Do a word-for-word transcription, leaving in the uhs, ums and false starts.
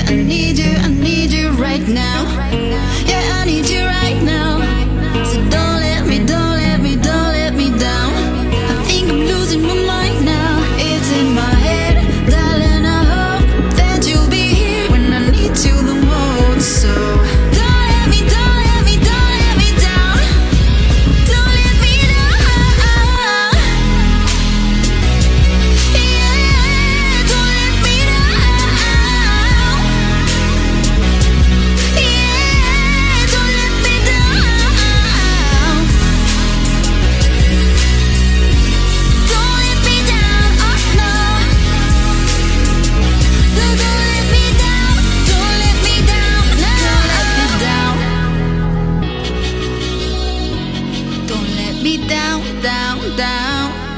I need you, I need you right now. Yeah, I need you right now. So don't let me, don't let me, don't let me down. I think I'm losing my mind now. It's in my head, darling, I hope that you'll be here when I need you the most. So don't let me, don't let me, don't let me down. Don't let me down. Yeah, don't let me down. Yeah, don't let me down. Don't let me down, oh no. So don't let me down, don't let me down, no. Don't let me down. Don't let me down, down, down.